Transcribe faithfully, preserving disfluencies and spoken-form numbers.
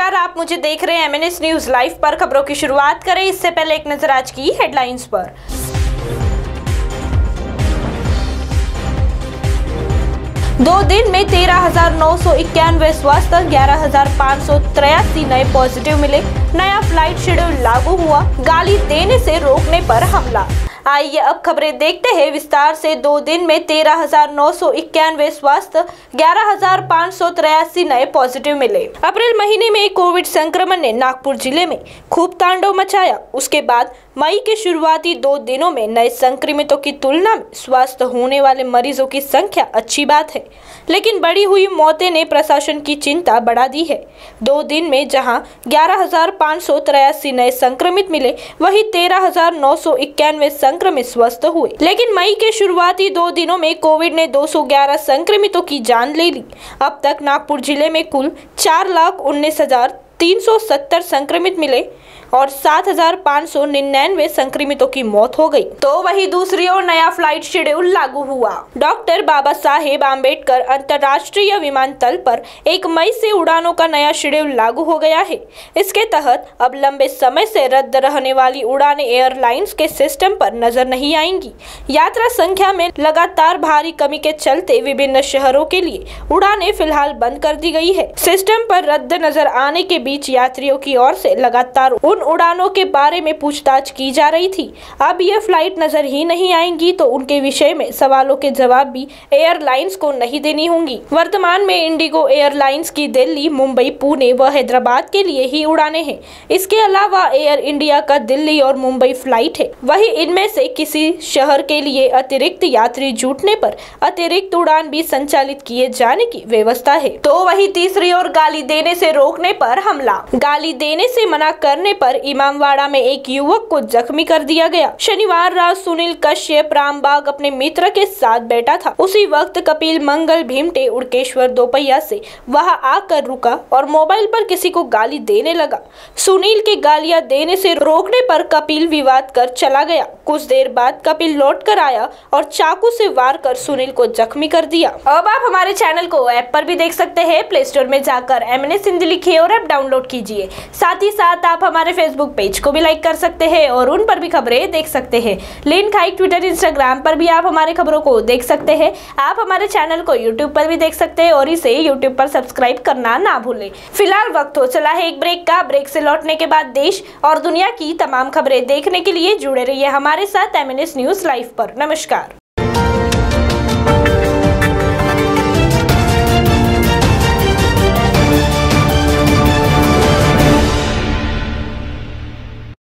नमस्कार, आप मुझे देख रहे हैं एमएनएस न्यूज लाइव पर। खबरों की शुरुआत करें इससे पहले एक नजर आज की हेडलाइंस पर। दो दिन में तेरह हजार नौ सौ इक्यानवे स्वस्थ, ग्यारह हजार पाँच सौ तिरासी नए पॉजिटिव मिले। नया फ्लाइट शेड्यूल लागू हुआ, गाली देने से रोकने पर हमला। आइए अब खबरें देखते हैं विस्तार से। दो दिन में तेरह हजार नौ सौ इक्यानवे स्वस्थ, ग्यारह हजार पाँच सौ तिरासी नए पॉजिटिव मिले। अप्रैल महीने में कोविड संक्रमण ने नागपुर जिले में खूब तांडव मचाया। उसके बाद मई के शुरुआती दो दिनों में नए संक्रमितों की तुलना में स्वस्थ होने वाले मरीजों की संख्या अच्छी बात है, लेकिन बढ़ी हुई मौतें ने प्रशासन की चिंता बढ़ा दी है। दो दिन में जहां ग्यारह हजार पाँच सौ तिरासी नए संक्रमित मिले, वहीं तेरह हजार नौ सौ इक्यानवे संक्रमित स्वस्थ हुए। लेकिन मई के शुरुआती दो दिनों में कोविड ने दो सौ ग्यारह संक्रमितों की जान ले ली। अब तक नागपुर जिले में कुल चार लाख उन्नीस हजार तीन सौ सत्तर संक्रमित मिले और सात हजार पाँच सौ निन्यानवे संक्रमितों की मौत हो गई। तो वहीं दूसरी ओर नया फ्लाइट शेड्यूल लागू हुआ। डॉक्टर बाबा साहेब आम्बेडकर अंतर्राष्ट्रीय विमानतल पर एक मई से उड़ानों का नया शेड्यूल लागू हो गया है। इसके तहत अब लंबे समय से रद्द रहने वाली उड़ानें एयरलाइंस के सिस्टम पर नजर नहीं आएंगी। यात्रा संख्या में लगातार भारी कमी के चलते विभिन्न शहरों के लिए उड़ानें फिलहाल बंद कर दी गई है। सिस्टम पर रद्द नजर आने के बीच यात्रियों की ओर से लगातार उन उड़ानों के बारे में पूछताछ की जा रही थी। अब ये फ्लाइट नजर ही नहीं आएंगी तो उनके विषय में सवालों के जवाब भी एयरलाइंस को नहीं देनी होंगी। वर्तमान में इंडिगो एयरलाइंस की दिल्ली, मुंबई, पुणे व हैदराबाद के लिए ही उड़ानें हैं। इसके अलावा एयर इंडिया का दिल्ली और मुंबई फ्लाइट है। वहीं इनमें से किसी शहर के लिए अतिरिक्त यात्री जुटने पर अतिरिक्त उड़ान भी संचालित किए जाने की व्यवस्था है। तो वहीं तीसरी ओर गाली देने से रोकने पर हमला। गाली देने से मना करने पर इमामवाड़ा में एक युवक को जख्मी कर दिया गया। शनिवार रात सुनील कश्यप रामबाग अपने मित्र के साथ बैठा था। उसी वक्त कपिल मंगल भीमटे उड़केश्वर दोपहिया से वहां आकर रुका और मोबाइल पर किसी को गाली देने लगा। सुनील के गालियां देने से रोकने पर कपिल विवाद कर चला गया। कुछ देर बाद कपिल लौट कर आया और चाकू से वार कर सुनील को जख्मी कर दिया। अब आप हमारे चैनल को ऐप पर भी देख सकते हैं। प्ले स्टोर में जाकर एमएनएस हिंदी लिखिए और ऐप डाउनलोड कीजिए। साथ ही साथ आप हमारे फेसबुक पेज को भी लाइक कर सकते हैं और उन पर भी खबरें देख सकते हैं। लिंक हाइक ट्विटर, इंस्टाग्राम पर भी आप हमारे खबरों को देख सकते हैं। आप हमारे चैनल को यूट्यूब पर भी देख सकते हैं और इसे यूट्यूब पर सब्सक्राइब करना ना भूलें। फिलहाल वक्त हो चला है एक ब्रेक का। ब्रेक से लौटने के बाद देश और दुनिया की तमाम खबरें देखने के लिए जुड़े रहिए हमारे साथ एमएनएस न्यूज लाइव पर। नमस्कार।